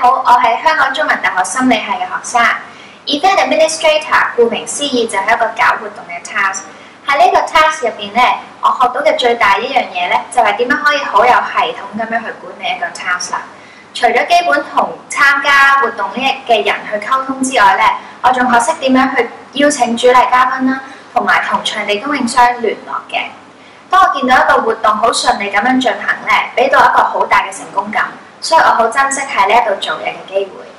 好，我係香港中文大學心理系嘅學生。Event Administrator 顧名思義就係一個搞活動嘅 task。喺呢個 task 入邊咧，我學到嘅最大一樣嘢咧，就係點樣可以好有系統咁樣去管理一個 task 啦。除咗基本同參加活動呢嘅人去溝通之外咧，我仲學識點樣去邀請主禮嘉賓啦，同埋同場地供應商聯絡嘅。當我見到一個活動好順利咁樣進行咧，俾到一個好大嘅成功感，所以我好珍惜喺呢一度做嘢嘅機會。